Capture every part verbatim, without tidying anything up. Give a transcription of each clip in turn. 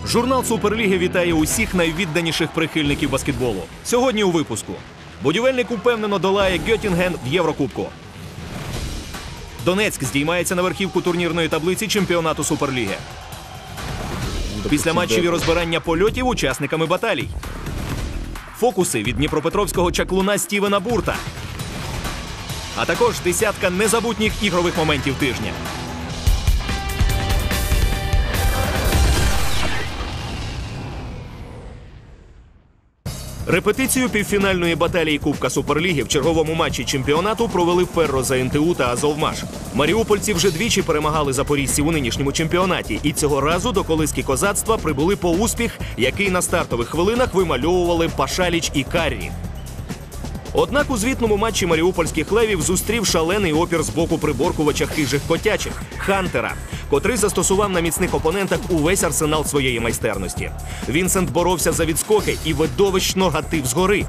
Журнал Суперліги вітає усіх найвідданіших прихильників баскетболу. Сьогодні у випуску. Будівельник упевнено долає Гьотінген в Єврокубку. Донецьк здіймається на верхівку турнірної таблиці чемпіонату Суперліги. Після матчів розбирання польотів учасниками баталій. Фокуси від дніпропетровського чаклуна Стівена Бурта. А також десятка незабутніх ігрових моментів тижня. Репетицію півфінальної баталії Кубка Суперліги в черговому матчі чемпіонату провели Ферро за ен те у та Азовмаш. Маріупольці вже двічі перемагали запоріжців у нинішньому чемпіонаті. І цього разу до колиски козацтва прибули по успіх, який на стартових хвилинах вимальовували Пашаліч і Каррі. Однак у звітному матчі маріупольських левів зустрів шалений опір з боку приборкувача хижих котячих – Хантера, котрий застосував на міцних опонентах увесь арсенал своєї майстерності. Вінсент боровся за відскоки і видовищно гатив згори.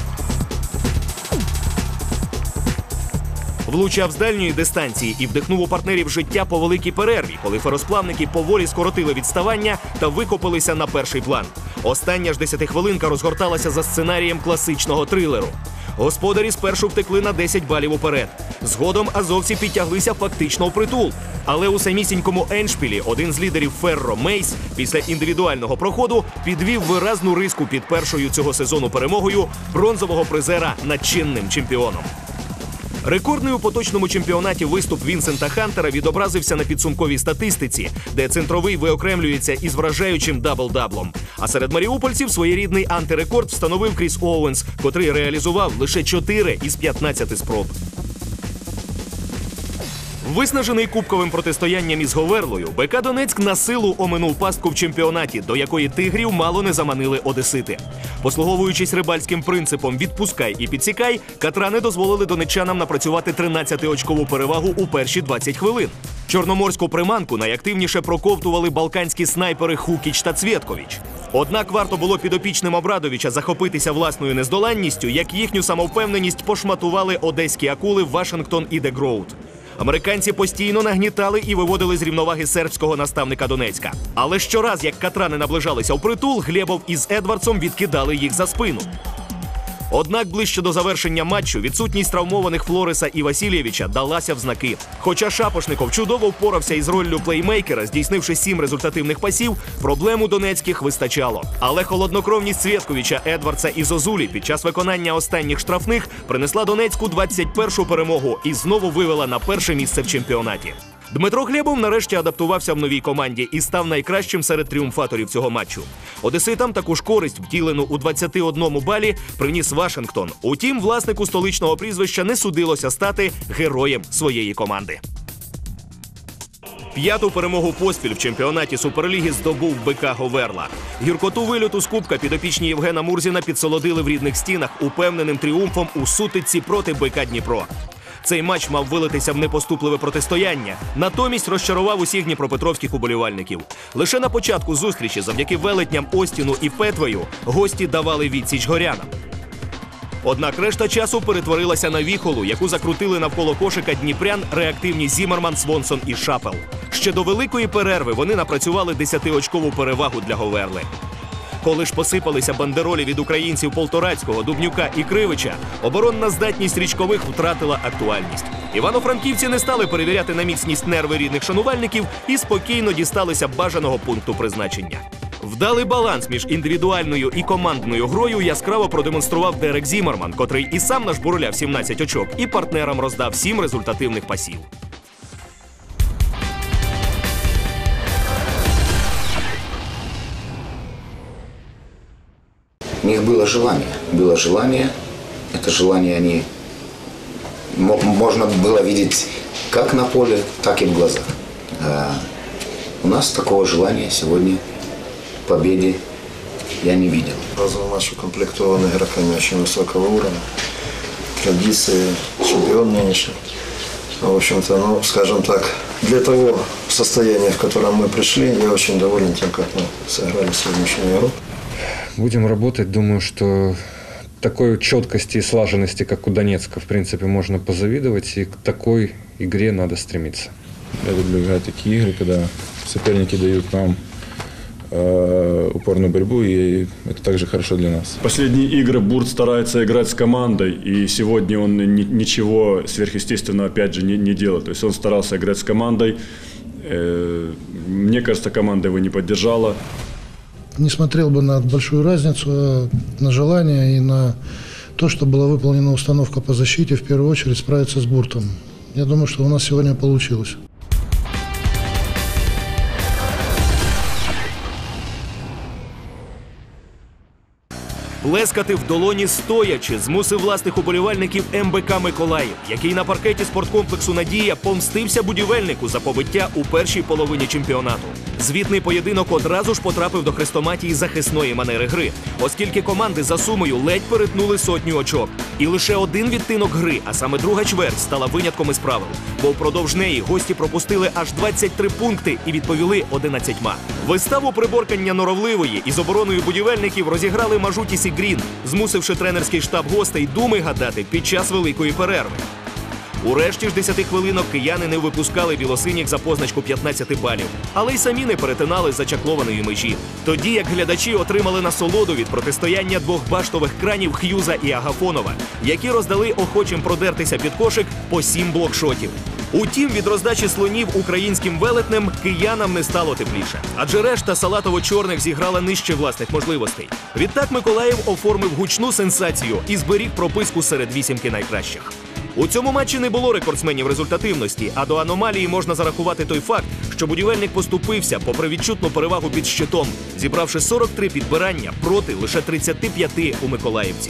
Влучав з дальньої дистанції і вдихнув у партнерів життя по великій перерві, коли феросплавники поволі скоротили відставання та викопалися на перший план. Остання ж десятихвилинка розгорталася за сценарієм класичного трилеру. Господарі спершу втекли на десять балів уперед. Згодом азовці підтяглися фактично впритул. Але у самісінькому ендшпілі один з лідерів Ферро, Мейс, після індивідуального проходу підвів виразну риску під першою цього сезону перемогою бронзового призера над чинним чемпіоном. Рекордний у поточному чемпіонаті виступ Вінсента Хантера відобразився на підсумковій статистиці, де центровий виокремлюється із вражаючим дабл-даблом. А серед маріупольців своєрідний антирекорд встановив Кріс Оуенс, котрий реалізував лише чотири із п'ятнадцяти спроб. Виснажений кубковим протистоянням із Говерлою, БК Донецьк на силу оминув пастку в чемпіонаті, до якої тигрів мало не заманили одесити. Послуговуючись рибальським принципом «відпускай і підсікай», катрани дозволили донеччанам напрацювати тринадцятиочкову перевагу у перші двадцять хвилин. Чорноморську приманку найактивніше проковтували балканські снайпери Хукіч та Цвєтковіч. Однак варто було підопічним Обрадовича захопитися власною нездоланністю, як їхню самовпевненість пошматували одеські акули Вашингтон і Де Гроут. Американці постійно нагнітали і виводили з рівноваги сербського наставника Донецька. Але щораз, як катрани наближалися впритул, Глєбов із Едвардсом відкидали їх за спину. Однак ближче до завершення матчу відсутність травмованих Флореса і Васильєвича далася в знаки. Хоча Шапошников чудово впорався із роллю плеймейкера, здійснивши сім результативних пасів, проблем у донецьких вистачало. Але холоднокровність Цвєтковіча, Едвардса і Зозулі під час виконання останніх штрафних принесла Донецьку двадцять першу перемогу і знову вивела на перше місце в чемпіонаті. Дмитро Глєбов нарешті адаптувався в новій команді і став найкращим серед тріумфаторів цього матчу. Одеситам таку ж користь, втілену у двадцяти одному балі, приніс Вашингтон. Утім, власнику столичного прізвища не судилося стати героєм своєї команди. П'яту перемогу поспіль в чемпіонаті Суперліги здобув БК Говерла. Гіркоту вильоту з Кубка підопічні Євгена Мурзіна підсолодили в рідних стінах упевненим тріумфом у сутичці проти БК Дніпро. Цей матч мав вилитися в непоступливе протистояння, натомість розчарував усіх дніпропетровських уболівальників. Лише на початку зустрічі, завдяки велетням Остіну і Петвею, гості давали відсіч горянам. Однак решта часу перетворилася на віхолу, яку закрутили навколо кошика дніпрян реактивні Зімерман, Свонсон і Шапел. Ще до великої перерви вони напрацювали десятиочкову перевагу для Говерли. Коли ж посипалися бандеролі від українців Полторацького, Дубнюка і Кривича, оборонна здатність річкових втратила актуальність. Івано-франківці не стали перевіряти на міцність нерви рідних шанувальників і спокійно дісталися бажаного пункту призначення. Вдалий баланс між індивідуальною і командною грою яскраво продемонстрував Дерек Зімерман, котрий і сам нажбурляв сімнадцять очок, і партнерам роздав сім результативних пасів. У них было желание, было желание, это желание они, можно было видеть как на поле, так и в глазах. А у нас такого желания сегодня в победе я не видел. Базовый матч укомплектован игроками очень высокого уровня, традиции, чемпион нынешний. В общем-то, ну, скажем так, для того состояния, в котором мы пришли, я очень доволен тем, как мы сыграли сегодняшнюю игру. Будем работать. Думаю, что такой четкости и слаженности, как у Донецка, в принципе, можно позавидовать. И к такой игре надо стремиться. Я люблю играть такие игры, когда соперники дают нам э, упорную борьбу, и это также хорошо для нас. Последние игры Бурт старается играть с командой, и сегодня он ни, ничего сверхъестественного, опять же, не, не делает. То есть он старался играть с командой. Э, мне кажется, команда его не поддержала. Не смотрел бы на большую разницу, а на желание и на то, что была выполнена установка по защите, в первую очередь справиться с Буртом. Я думаю, что у нас сегодня получилось. Плескати в долоні стоячи змусив власних уболівальників ем бе ка Миколаїв, який на паркеті спорткомплексу «Надія» помстився будівельнику за побиття у першій половині чемпіонату. Звітний поєдинок одразу ж потрапив до хрестоматії захисної манери гри, оскільки команди за сумою ледь перетнули сотню очок. І лише один відтинок гри, а саме друга чверть, стала винятком із правил. Бо впродовж неї гості пропустили аж двадцять три пункти і відповіли одинадцятьма. Виставу приборкання норовливої із обороною будівельників розіграли Мажутіс і Грін, змусивши тренерський штаб гостей думи гадати під час великої перерви. У решті ж десяти хвилинок кияни не випускали білосиніх за позначку п'ятнадцять балів, але й самі не перетинали зачаклованої межі. Тоді як глядачі отримали насолоду від протистояння двох баштових кранів Х'юза і Агафонова, які роздали охочим продертися під кошик по сім блокшотів. Утім, від роздачі слонів українським велетнем киянам не стало тепліше, адже решта салатово-чорних зіграла нижче власних можливостей. Відтак Миколаїв оформив гучну сенсацію і зберіг прописку серед вісімки найкращих. У цьому матчі не було рекордсменів результативності, а до аномалії можна зарахувати той факт, що будівельник поступився попри відчутну перевагу під щитом, зібравши сорок три підбирання проти лише тридцяти п'яти у миколаївців.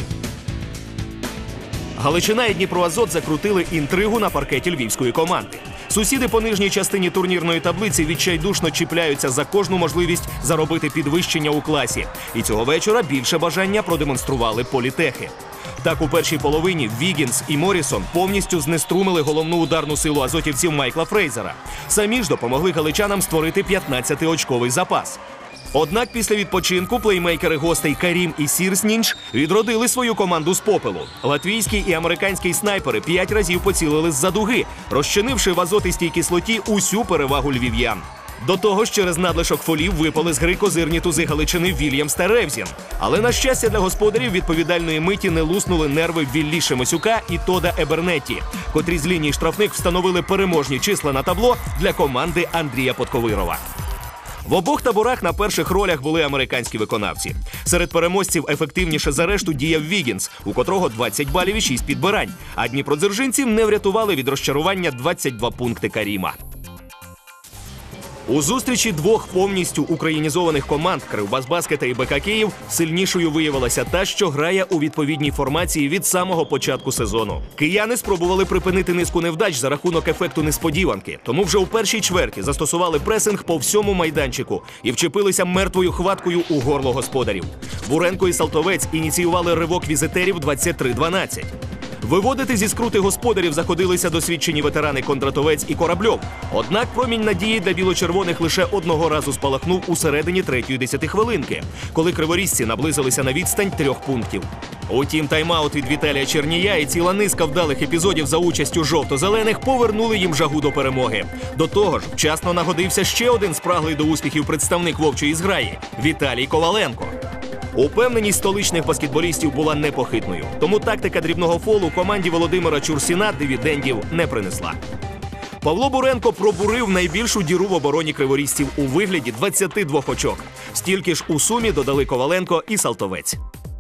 Галичина і Дніпроазот закрутили інтригу на паркеті львівської команди. Сусіди по нижній частині турнірної таблиці відчайдушно чіпляються за кожну можливість заробити підвищення у класі. І цього вечора більше бажання продемонстрували політехи. Так, у першій половині Вігінс і Морісон повністю знеструмили головну ударну силу азотівців Майкла Фрейзера. Самі ж допомогли галичанам створити п'ятнадцятиочковий запас. Однак після відпочинку плеймейкери гостей Карім і Сірснінч відродили свою команду з попелу. Латвійський і американський снайпери п'ять разів поцілили з-за дуги, розчинивши в азотистій кислоті усю перевагу львів'ян. До того ж, через надлишок фолів випали з гри козирні тузи Галичини Вільямс та Ревзін. Але, на щастя для господарів, відповідальної миті не луснули нерви Віллі Шемесюка і Тода Ебернетті, котрі з лінії штрафних встановили переможні числа на табло для команди Андрія Подковирова. В обох таборах на перших ролях були американські виконавці. Серед переможців ефективніше за решту діяв Вігінс, у котрого двадцять балів і шість підбирань, а дніпродзержинців не врятували від розчарування двадцять два пункти Каріма. У зустрічі двох повністю українізованих команд Кривбасбаскета і БК Київ сильнішою виявилася та, що грає у відповідній формації від самого початку сезону. Кияни спробували припинити низку невдач за рахунок ефекту несподіванки, тому вже у першій чверті застосували пресинг по всьому майданчику і вчепилися мертвою хваткою у горло господарів. Буренко і Салтовець ініціювали ривок візитерів двадцять три дванадцять. Виводити зі скрути господарів заходилися досвідчені ветерани Кондратовець і Корабльов. Однак промінь надії для біло-червоних лише одного разу спалахнув у середині третьої десятихвилинки, коли криворізці наблизилися на відстань трьох пунктів. Утім, тайм-аут від Віталія Чернія і ціла низка вдалих епізодів за участю жовто-зелених повернули їм жагу до перемоги. До того ж, вчасно нагодився ще один спраглий до успіхів представник вовчої зграї – Віталій Коваленко. Упевненість столичних баскетболістів була непохитною, тому тактика дрібного фолу команді Володимира Чурсіна дивідендів не принесла. Павло Буренко пробурив найбільшу діру в обороні криворізців у вигляді двадцяти двох очок. Стільки ж у сумі додали Коваленко і Салтовець.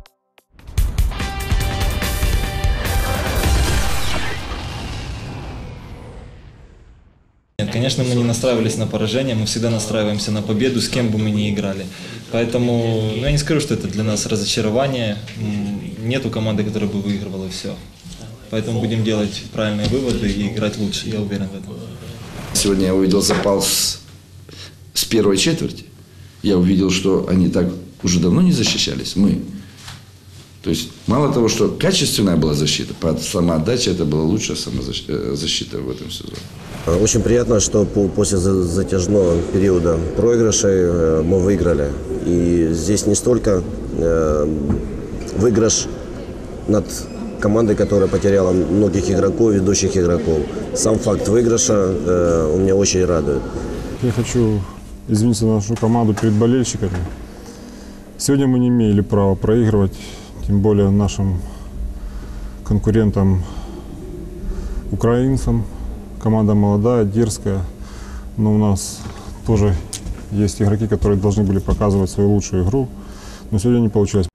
Нет, конечно, мы не настраивались на поражение, мы всегда настраиваемся на победу, с кем бы мы ни играли. Поэтому, ну, я не скажу, что это для нас разочарование. Нету команды, которая бы выигрывала все. Поэтому будем делать правильные выводы и играть лучше, я уверен в этом. Сегодня я увидел запал с, с первой четверти. Я увидел, что они так уже давно не защищались, мы. То есть, мало того, что качественная была защита, по самоотдаче это была лучшая самозащита в этом сезоне. Очень приятно, что после затяжного периода проигрышей мы выиграли. И здесь не столько выигрыш над командой, которая потеряла многих игроков, ведущих игроков. Сам факт выигрыша он меня очень радует. Я хочу извиниться за нашу команду перед болельщиками. Сегодня мы не имели права проигрывать, тем более нашим конкурентам украинцам. Команда молодая, дерзкая, но у нас тоже есть игроки, которые должны были показывать свою лучшую игру, но сегодня не получилось.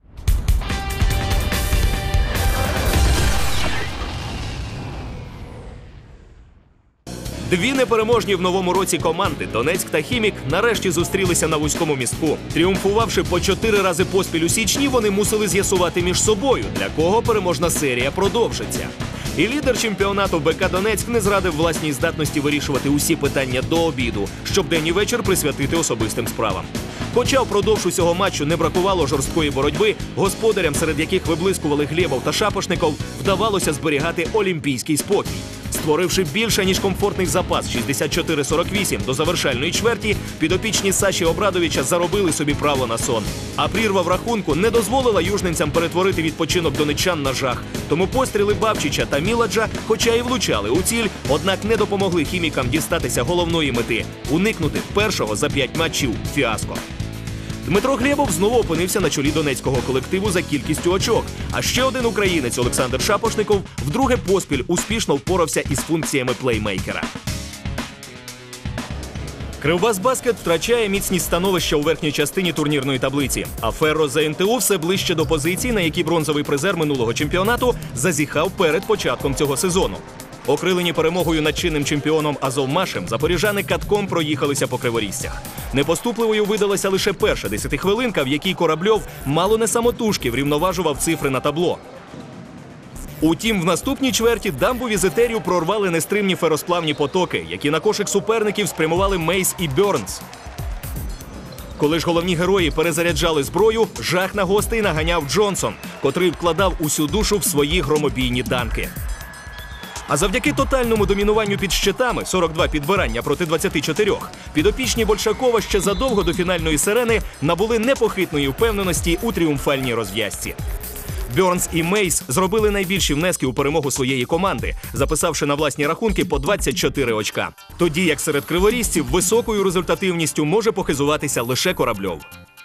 Дві непереможні в новому році команди Донецьк та Хімік нарешті зустрілися на вузькому містку. Тріумфувавши по чотири рази поспіль у січні, вони мусили з'ясувати між собою, для кого переможна серія продовжиться. І лідер чемпіонату БК «Донецьк» не зрадив власній здатності вирішувати усі питання до обіду, щоб день і вечір присвятити особистим справам. Хоча впродовж усього матчу не бракувало жорсткої боротьби, господарям, серед яких виблискували Глєбов та Шапошников, вдавалося зберігати олімпійський спокій. Створивши більше, ніж комфортний запас шістдесят чотири сорок вісім до завершальної чверті, підопічні Саші Обрадовича заробили собі право на сон. А прірва в рахунку не дозволила южненцям перетворити відпочинок донеччан на жах. Тому постріли Бабчича та Міладжа, хоча і влучали у ціль, однак не допомогли хімікам дістатися головної мети – уникнути першого за п'ять матчів фіаско. Дмитро Глєбов знову опинився на чолі донецького колективу за кількістю очок. А ще один українець Олександр Шапошников вдруге поспіль успішно впорався із функціями плеймейкера. Кривбасбаскет втрачає міцність становища у верхній частині турнірної таблиці. А Ферро ЗНТУ все ближче до позицій, на які бронзовий призер минулого чемпіонату зазіхав перед початком цього сезону. Окрилені перемогою над чинним чемпіоном Азовмашем, запоріжани катком проїхалися по Криворіжцях. Непоступливою видалася лише перша десятихвилинка, в якій Корабльов мало не самотужки врівноважував цифри на табло. Утім, в наступній чверті дамбу візитерів прорвали нестримні феросплавні потоки, які на кошик суперників спрямували Мейс і Бьорнс. Коли ж головні герої перезаряджали зброю, жах на гостей наганяв Джонсон, котрий вкладав усю душу в свої громобійні данки. А завдяки тотальному домінуванню під щитами, сорок два підбирання проти двадцяти чотирьох, підопічні Большакова ще задовго до фінальної сирени набули непохитної впевненості у тріумфальній розв'язці. Бьорнс і Мейс зробили найбільші внески у перемогу своєї команди, записавши на власні рахунки по двадцять чотири очка. Тоді як серед криворіжців високою результативністю може похизуватися лише Корабльов.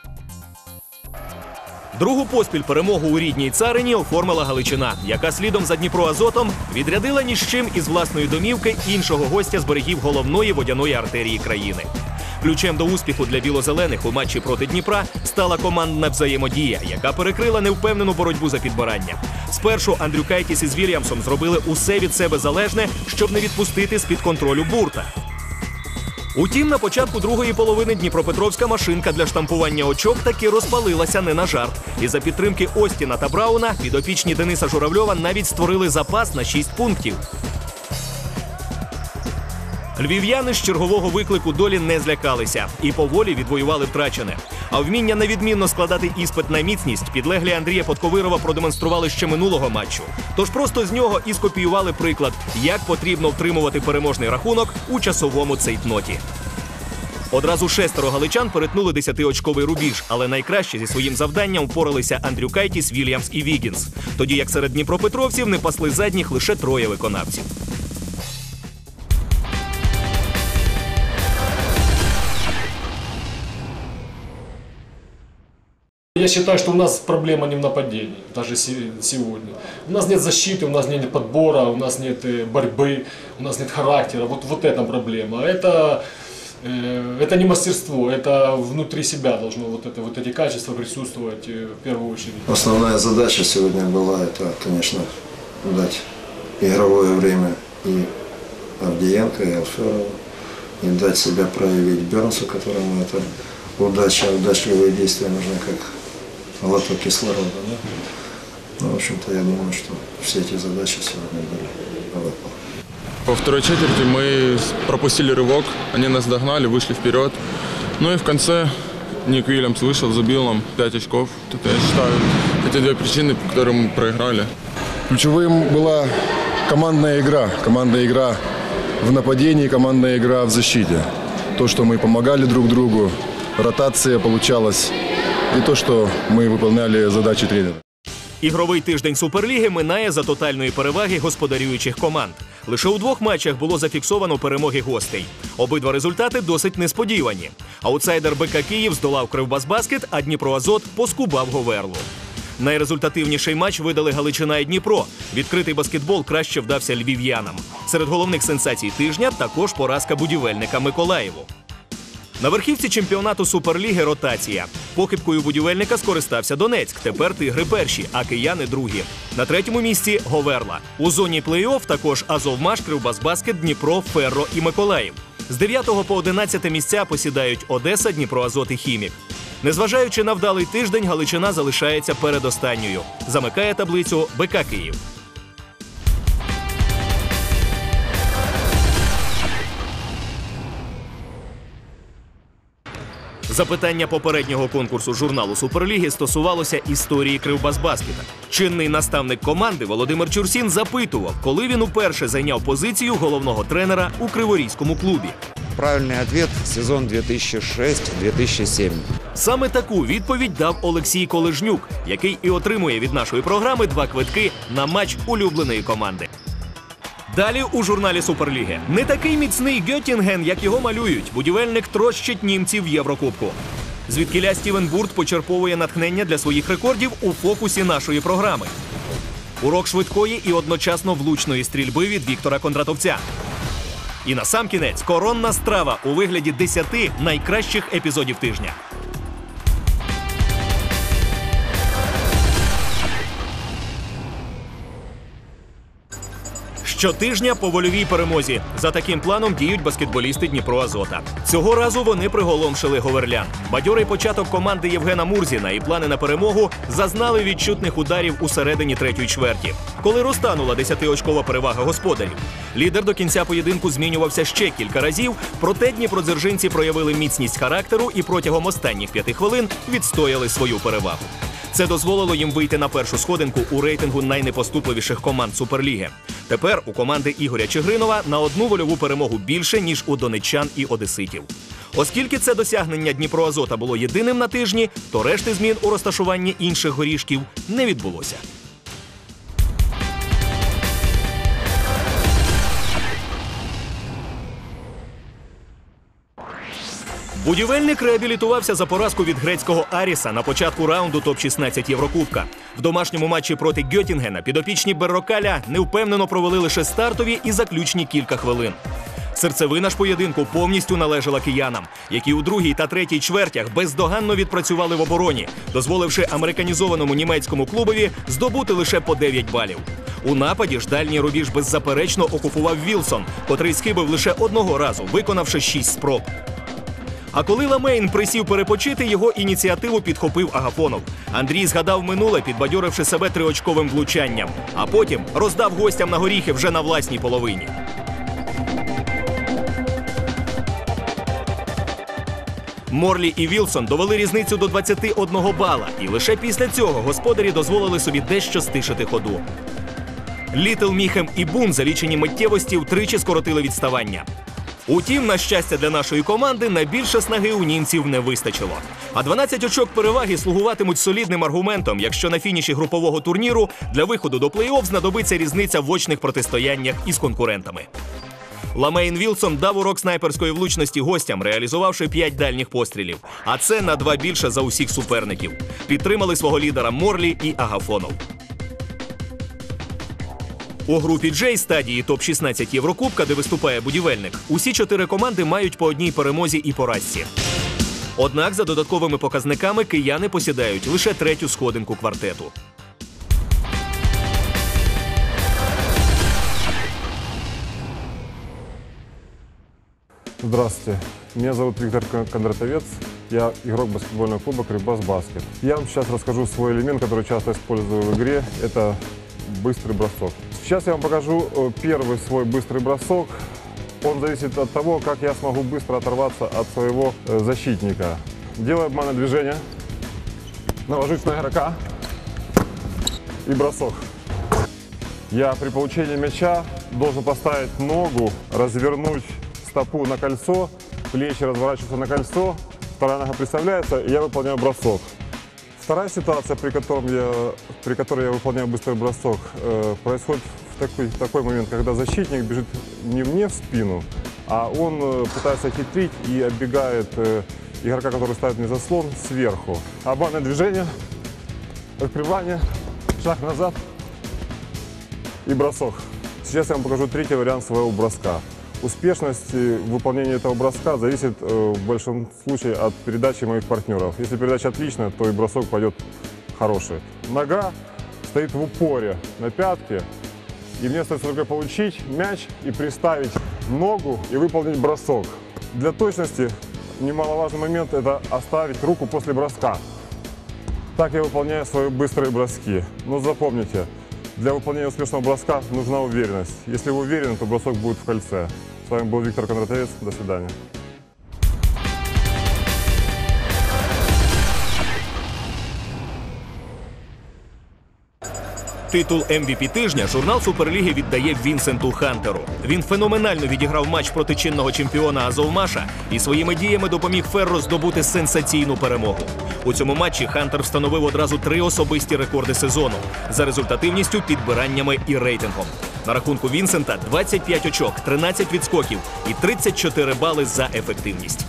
Другу поспіль перемогу у рідній царині оформила Галичина, яка слідом за Дніпроазотом відрядила ні з чим із власної домівки іншого гостя з берегів головної водяної артерії країни. Ключем до успіху для біло-зелених у матчі проти Дніпра стала командна взаємодія, яка перекрила невпевнену боротьбу за підбирання. Спершу Андрюкайтіс із Вільямсом зробили усе від себе залежне, щоб не відпустити з-під контролю Бурта. Утім, на початку другої половини дніпропетровська машинка для штампування очок таки розпалилася не на жарт. І за підтримки Остіна та Брауна підопічні Дениса Журавльова навіть створили запас на шість пунктів. Львів'яни з чергового виклику долі не злякалися і поволі відвоювали втрачене. А вміння невідмінно складати іспит на міцність підлеглі Андрія Подковирова продемонстрували ще минулого матчу. Тож просто з нього і скопіювали приклад, як потрібно втримувати переможний рахунок у часовому цейтноті. Одразу шестеро галичан перетнули десятиочковий рубіж, але найкраще зі своїм завданням впоралися Андрюкайтіс, Вільямс і Вігінс. Тоді як серед дніпропетровців не пасли задніх лише троє виконавців. Я считаю, что у нас проблема не в нападении, даже сегодня. У нас нет защиты, у нас нет подбора, у нас нет борьбы, у нас нет характера. Вот, вот это проблема. Это, э, это не мастерство, это внутри себя должно вот, это, вот эти качества присутствовать в первую очередь. Основная задача сегодня была, это, конечно, дать игровое время и Авдеенко, и Алферову, и дать себя проявить Бёрнсу, которому это удача, удачливые действия нужны как глоток кислорода. Да? Ну, в общем-то, я думаю, что все эти задачи сегодня были выполнены. Во второй четверти мы пропустили рывок, они нас догнали, вышли вперед. Ну и в конце Ник Вильямс вышел, забил нам пять очков. Это, я считаю, эти две причины, по которым мы проиграли. Ключевым была командная игра. Командная игра в нападении, командная игра в защите. То, что мы помогали друг другу, ротация получалась, и то, что мы выполняли задачи тренера. Ігровий тиждень Суперліги минає за тотальної переваги господарюючих команд. Лише у двох матчах було зафіксовано перемоги гостей. Обидва результати досить несподівані. Аутсайдер БК Київ здолав Кривбасбаскет, а Дніпроазот поскубав Говерлу. Найрезультативніший матч видали Галичина і Дніпро. Відкритий баскетбол краще вдався львів'янам. Серед головних сенсацій тижня також поразка будівельника Миколаєву. На верхівці чемпіонату Суперліги ротація. Похибкою будівельника скористався Донецьк. Тепер тигри перші, а кияни другі. На третьому місці Говерла. У зоні плей-офф також Азовмаш, Кривбасбаскет, Дніпро, Ферро і Миколаїв. З дев'ятого по одинадцяте місця посідають Одеса, Дніпроазот і Хімік. Незважаючи на вдалий тиждень, Галичина залишається передостанньою. Замикає таблицю БК Київ. Запитання попереднього конкурсу журналу Суперліги стосувалося історії Кривбасбаскета. Чинний наставник команди Володимир Чурсін запитував, коли він уперше зайняв позицію головного тренера у Криворізькому клубі. Правильний відповідь – сезон дві тисячі шостий - дві тисячі сьомий. Саме таку відповідь дав Олексій Колежнюк, який і отримує від нашої програми два квитки на матч улюбленої команди. Далі у журналі Суперліги. Не такий міцний Гьоттінген, як його малюють. Будівельник трощить німців в Єврокубку. Звідкіля Стівен Бурт почерповує натхнення для своїх рекордів у фокусі нашої програми. Урок швидкої і одночасно влучної стрільби від Віктора Кондратовця. І насамкінець коронна страва у вигляді десяти найкращих епізодів тижня. Щотижня по вольовій перемозі. За таким планом діють баскетболісти Дніпроазота. Цього разу вони приголомшили говерлян. Бадьорий початок команди Євгена Мурзіна і плани на перемогу зазнали відчутних ударів у середині третьої чверті, коли розтанула десятиочкова перевага господарів. Лідер до кінця поєдинку змінювався ще кілька разів, проте дніпродзержинці проявили міцність характеру і протягом останніх п'яти хвилин відстояли свою перевагу. Це дозволило їм вийти на першу сходинку у рейтингу найнепоступливіших команд Суперліги. Тепер у команди Ігоря Чигринова на одну вольову перемогу більше, ніж у донеччан і одеситів. Оскільки це досягнення Дніпроазота було єдиним на тижні, то решти змін у розташуванні інших горішків не відбулося. Будівельник реабілітувався за поразку від грецького Аріса на початку раунду топ шістнадцять Єврокубка. В домашньому матчі проти Гьоттінгена підопічні Беррокаля невпевнено провели лише стартові і заключні кілька хвилин. Серцевина ж поєдинку повністю належала киянам, які у другій та третій чвертях бездоганно відпрацювали в обороні, дозволивши американізованому німецькому клубові здобути лише по дев'ять балів. У нападі ж дальній рубіж беззаперечно окупував Вілсон, котрий схибив лише одного разу, виконавши шість спроб. А коли Ламейн присів перепочити, його ініціативу підхопив Агафонов. Андрій згадав минуле, підбадьоривши себе триочковим влучанням, а потім роздав гостям на горіхи вже на власній половині. Морлі і Вілсон довели різницю до двадцяти одного бала, і лише після цього господарі дозволили собі дещо стишити ходу. Літл, Міхем і Бун за лічені миттєвості втричі скоротили відставання. Утім, на щастя для нашої команди, на більше снаги у німців не вистачило. А дванадцять очок переваги слугуватимуть солідним аргументом, якщо на фініші групового турніру для виходу до плей-офф знадобиться різниця в очних протистояннях із конкурентами. Ламейн Вілсон дав урок снайперської влучності гостям, реалізувавши п'ять дальніх пострілів. А це на два більше за усіх суперників. Підтримали свого лідера Морлі і Агафонов. У групі Джей стадії топ шістнадцять Єврокубка, де виступає будівельник, усі чотири команди мають по одній перемозі і поразці. Однак за додатковими показниками кияни посідають лише третю сходинку квартету. Здравствуйте, меня зовут Виктор Кондратовец, я игрок баскетбольного клуба Кривбасбаскет. Я вам сейчас расскажу свой элемент, который часто использую в игре, это быстрый бросок. Сейчас я вам покажу первый свой быстрый бросок. Он зависит от того, как я смогу быстро оторваться от своего защитника. Делаю обманное движение, навожусь на игрока и бросок. Я при получении мяча должен поставить ногу, развернуть стопу на кольцо, плечи разворачиваются на кольцо, вторая нога представляется, и я выполняю бросок. Вторая ситуация, при, котором я, при которой я выполняю быстрый бросок, э, происходит в такой, в такой момент, когда защитник бежит не мне в спину, а он э, пытается хитрить и оббегает э, игрока, который ставит мне заслон, сверху. Обманное движение, открывание, шаг назад и бросок. Сейчас я вам покажу третий вариант своего броска. Успешность выполнения этого броска зависит э, в большом случае от передачи моих партнеров. Если передача отличная, то и бросок пойдет хороший. Нога стоит в упоре на пятке, и мне остается только получить мяч и приставить ногу и выполнить бросок. Для точности немаловажный момент – это оставить руку после броска. Так я выполняю свои быстрые броски. Но запомните, для выполнения успешного броска нужна уверенность. Если вы уверены, то бросок будет в кольце. С вами был Виктор Кондратовец. До свидания. Титул Ем Ві Пі тижня журнал Суперліги віддає Вінсенту Хантеру. Він феноменально відіграв матч проти чинного чемпіона Азовмаша і своїми діями допоміг Ферро здобути сенсаційну перемогу. У цьому матчі Хантер встановив одразу три особисті рекорди сезону за результативністю, підбираннями і рейтингом. На рахунку Вінсента двадцять п'ять очок, тринадцять відскоків і тридцять чотири бали за ефективність.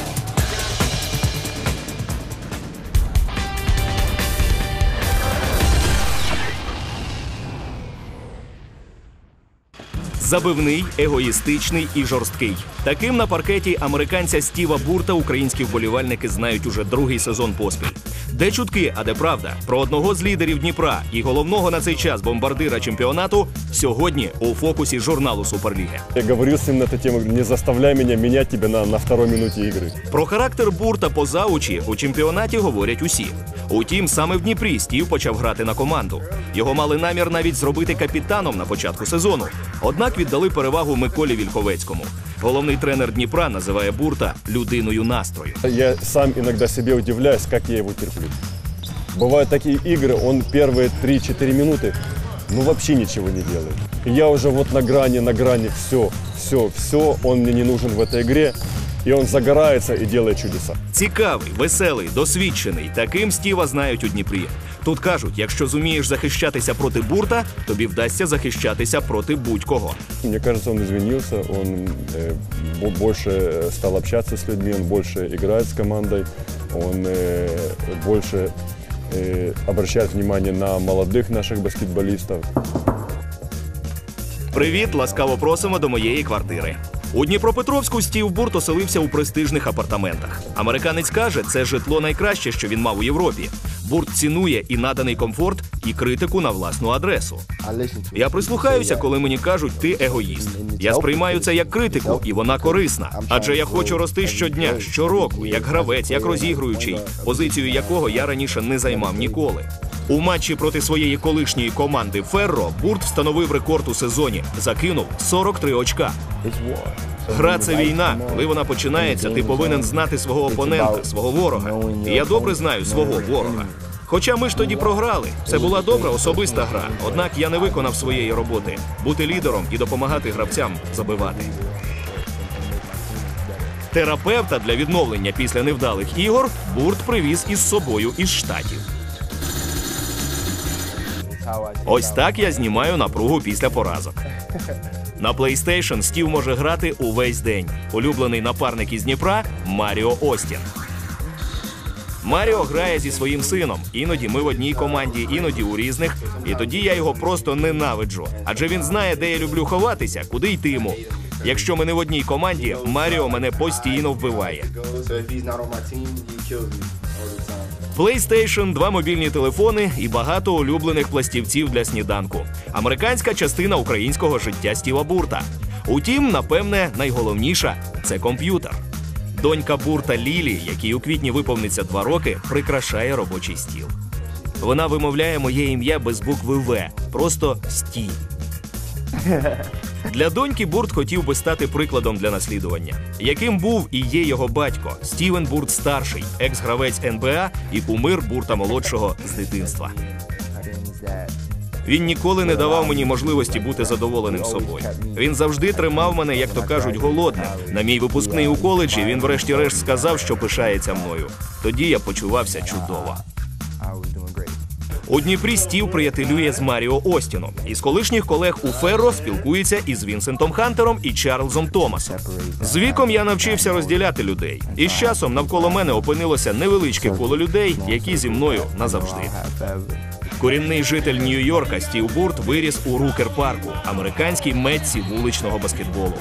Забивний, егоїстичний і жорсткий. Таким на паркеті американця Стіва Бурта українські вболівальники знають уже другий сезон поспіль. Де чутки, а де правда? Про одного з лідерів Дніпра і головного на цей час бомбардира чемпіонату сьогодні у фокусі журналу Суперліги. Я говорю з ним на цю тему, не заставляй мене міняти тебе на, на второй минуті ігри. Про характер Бурта поза очі у чемпіонаті говорять усі. Утім, саме в Дніпрі Стів почав грати на команду. Його мали намір навіть зробити капітаном на початку сезону. Однак віддали перевагу Миколі Вільховецькому. Головний тренер Дніпра називає Бурта людиною настрою. Я сам іноді себе удивляюсь, як я його терплю. Бувають такі ігри, він перші три-чотири минути ну вообще ничего не делает. И я уже вот на грани, на грани, все, все, все, он мне не нужен в этой игре. І він загорається і робить чудеса. Цікавий, веселий, досвідчений. Таким Стіва знають у Дніпрі. Тут кажуть, якщо зумієш захищатися проти Бурта, тобі вдасться захищатися проти будь-кого. Мені кажется, він змінився, він э, більше став общатися з людьми, він більше грає з командою, він э, більше э, обращає внимание на молодих наших баскетболістів. Привіт, ласкаво просимо до моєї квартири. У Дніпропетровську Стів Бурт оселився у престижних апартаментах. Американець каже, це житло найкраще, що він мав у Європі. Бурт цінує і наданий комфорт, і критику на власну адресу. Я прислухаюся, коли мені кажуть, ти егоїст. Я сприймаю це як критику, і вона корисна. Адже я хочу рости щодня, щороку, як гравець, як розігруючий, позицію якого я раніше не займав ніколи. У матчі проти своєї колишньої команди «Ферро» Бурт встановив рекорд у сезоні. Закинув сорок три очка. Гра – це війна. Коли вона починається, ти повинен знати свого опонента, свого ворога. І я добре знаю свого ворога. Хоча ми ж тоді програли. Це була добра особиста гра. Однак я не виконав своєї роботи – бути лідером і допомагати гравцям забивати. Терапевта для відновлення після невдалих ігор Бурт привіз із собою із Штатів. Ось так я знімаю напругу після поразок. На PlayStation Стів може грати увесь день. Улюблений напарник із Дніпра – Маріо Остін. Маріо грає зі своїм сином. Іноді ми в одній команді, іноді у різних. І тоді я його просто ненавиджу. Адже він знає, де я люблю ховатися, куди йтиму. Якщо ми не в одній команді, Маріо мене постійно вбиває. PlayStation, два мобільні телефони і багато улюблених пластівців для сніданку. Американська частина українського життя Стіва Бурта. Утім, напевне, найголовніша – це комп'ютер. Донька Бурта Лілі, якій у квітні виповниться два роки, прикрашає робочий стіл. Вона вимовляє моє ім'я без букви «В», просто «Стів». Для доньки Бурт хотів би стати прикладом для наслідування. Яким був і є його батько – Стівен Бурт-старший, екс-гравець ен бе а і кумир Бурта-молодшого з дитинства. Він ніколи не давав мені можливості бути задоволеним собою. Він завжди тримав мене, як то кажуть, голодним. На мій випускний у коледжі він врешті-решт сказав, що пишається мною. Тоді я почувався чудово. У Дніпрі Стів приятелює з Маріо Остіном. Із колишніх колег у Ферро спілкується із Вінсентом Хантером і Чарльзом Томасом. З віком я навчився розділяти людей. І з часом навколо мене опинилося невеличке коло людей, які зі мною назавжди. Корінний житель Нью-Йорка Стів Бурт виріс у Рукер-парку, американській мекці вуличного баскетболу.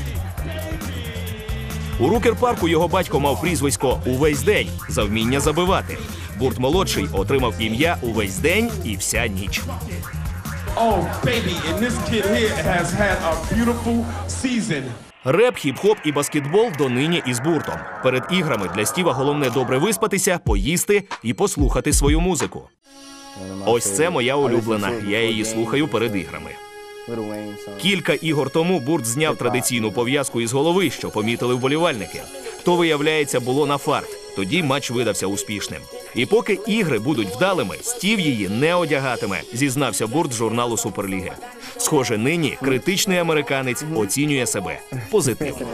У Рукер-парку його батько мав прізвисько «Увесь день» за вміння забивати. Бурт-молодший отримав ім'я «Увесь день і вся ніч». Oh, baby, and this kid here has had a beautiful season. Реп, хіп-хоп і баскетбол донині із Буртом. Перед іграми для Стіва головне добре виспатися, поїсти і послухати свою музику. Ось це моя улюблена, я її слухаю перед іграми. Кілька ігор тому Бурт зняв традиційну пов'язку із голови, що помітили вболівальники. То, виявляється, було на фарт. Тоді матч видався успішним. І поки ігри будуть вдалими, Стів її не одягатиме, зізнався Бурт з журналу Суперліги. Схоже, нині критичний американець оцінює себе позитивно.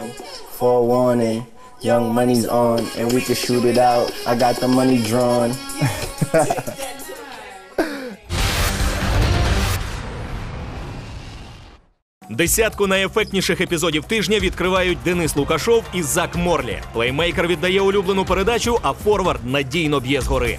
Десятку найефектніших епізодів тижня відкривають Денис Лукашов і Зак Морлі. Плеймейкер віддає улюблену передачу, а форвард надійно б'є згори.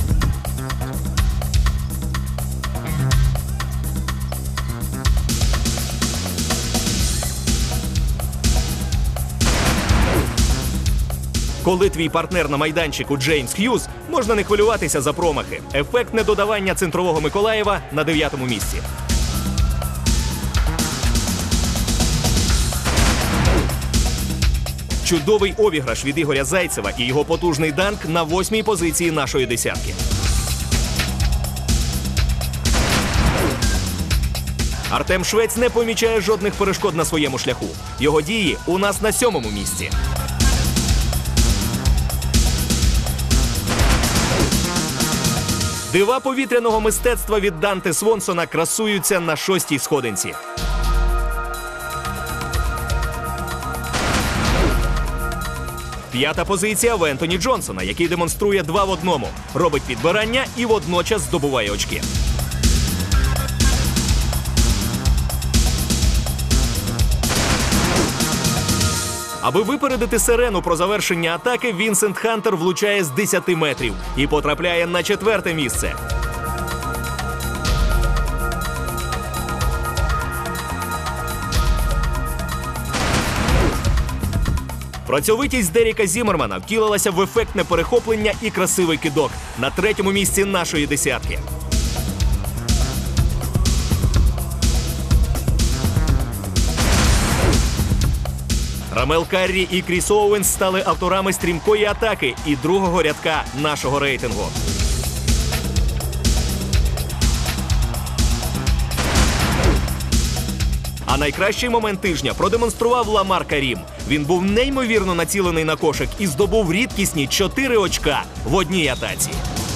Коли твій партнер на майданчику Джеймс Х'юз, можна не хвилюватися за промахи. Ефектне додавання центрового Миколаєва на дев'ятому місці. Чудовий обіграш від Ігоря Зайцева і його потужний данк на восьмій позиції нашої десятки. Артем Швець не помічає жодних перешкод на своєму шляху. Його дії у нас на сьомому місці. Дива повітряного мистецтва від Данте Свонсона красуються на шостій сходинці. П'ята позиція в Ентоні Джонсона, який демонструє два в одному. Робить підбирання і водночас здобуває очки. Аби випередити сирену про завершення атаки, Вінсент Хантер влучає з десяти метрів і потрапляє на четверте місце. Працьовитість Деріка Зіммермана втілилася в ефектне перехоплення і красивий кидок на третьому місці нашої десятки. Рамел Каррі і Кріс Оуенс стали авторами стрімкої атаки і другого рядка нашого рейтингу. А найкращий момент тижня продемонстрував Ламар Карім. Він був неймовірно націлений на кошик і здобув рідкісні чотири очка в одній атаці.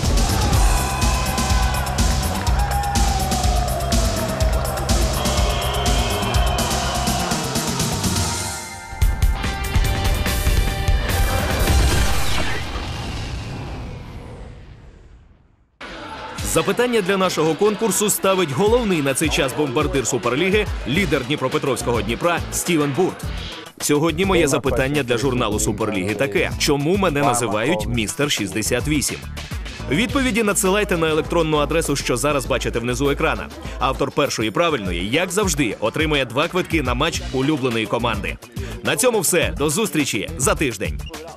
Запитання для нашого конкурсу ставить головний на цей час бомбардир Суперліги, лідер Дніпропетровського Дніпра Стівен Бурт. Сьогодні моє запитання для журналу Суперліги таке: чому мене називають містер шістдесят вісім? Відповіді надсилайте на електронну адресу, що зараз бачите внизу екрана. Автор першої правильної, як завжди, отримує два квитки на матч улюбленої команди. На цьому все. До зустрічі за тиждень.